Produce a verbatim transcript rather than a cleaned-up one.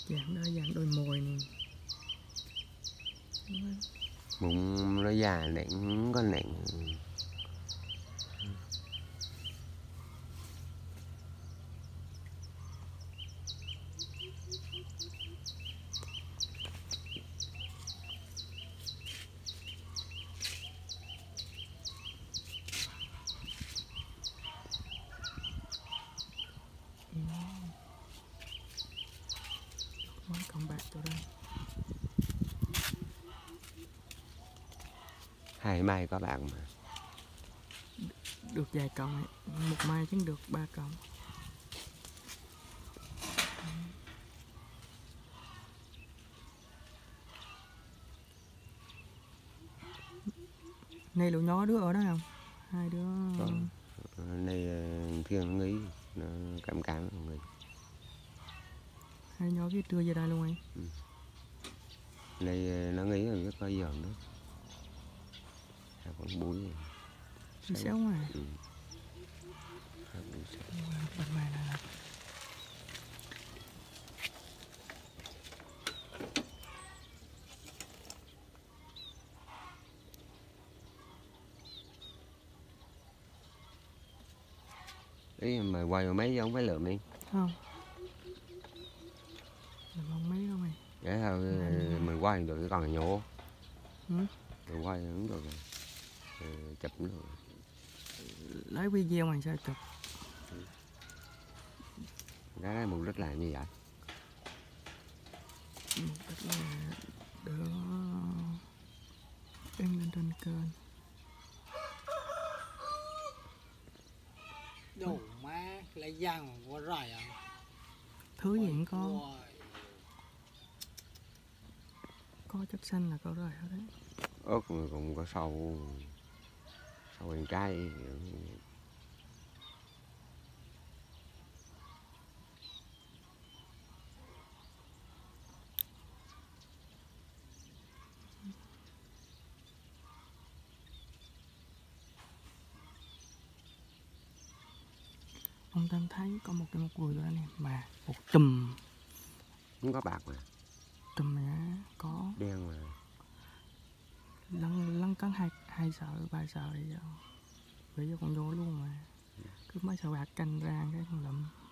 Dạng đó dạng đôi mồi nè. Bụng nó già nặng có nặng. Mấy con bạc cho đây. Hai mai có bạn mà. Được vài cọng này. Một mai chứ được ba cọng. Này lũ nhỏ đứa ở đó không? Hai đứa. Có. Này Thiên nó nghĩ nó cảm cảm người. Hai nhỏ kia đưa về đây luôn anh. Ừ. Này nó nghĩ là rất có giòn đó. Hai con búi này. Đi xéo mà. Ừ. Bên này là ý mà quay vào mấy giống phải lượm đi. không? Mình không mấy đâu mày. Để thôi mình quay được cái còn nhổ. Ừ? Mình quay cũng được rồi. Ừ, chụp cũng được. Lấy video mày sao chụp? Cái mục đích là như vậy. Mục đích là để em lên trên kênh. Đồ má lấy giang có rải à? Thứ gì cũng có. Có chất xanh là có rồi hết đấy. Ớt mà cũng có sâu. Sâu ăn trái. Ông Tâm thấy có một cái một người đó nè mà một chùm. Không có bạc mà. Chùm này có. Đen mà. Lăn lăn cắn hai hai sợ ba sợ vậy. Bây giờ còn vô luôn mà. Cứ mấy sợ bạc canh ra cái con lụm.